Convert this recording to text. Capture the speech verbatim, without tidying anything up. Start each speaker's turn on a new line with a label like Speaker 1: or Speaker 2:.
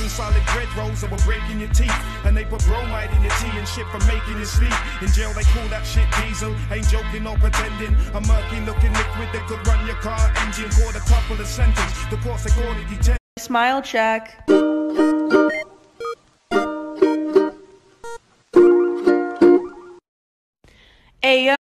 Speaker 1: and solid bread rolls that were breaking your teeth. And they put bromide in your tea and shit for making you sleep. In jail they call that shit diesel. Ain't joking or pretending. A murky looking liquid that could run your car engine. Caught a couple of sentences. The course they call it detention.
Speaker 2: Smile check. Ayo.